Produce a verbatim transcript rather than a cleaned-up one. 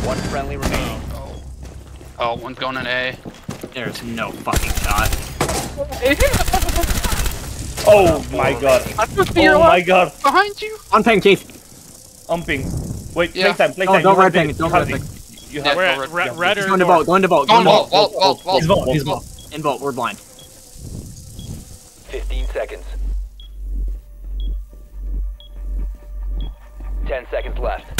One friendly remaining. Oh, oh, one's going in A. There's no fucking shot. Oh my god. Oh my god. Behind you. On ping, Chief. I'm ping. Wait, Yeah. playtime, playtime. No, don't You red have ping. it, Don't you have red it. ping. You Yeah, have go it. red. Red, red or Going to north? vote. Going to vote. Go Going to vault, vote. vault, vault, vault. He's vault. He's vault. In vault. We're blind. Fifteen seconds. Ten seconds left.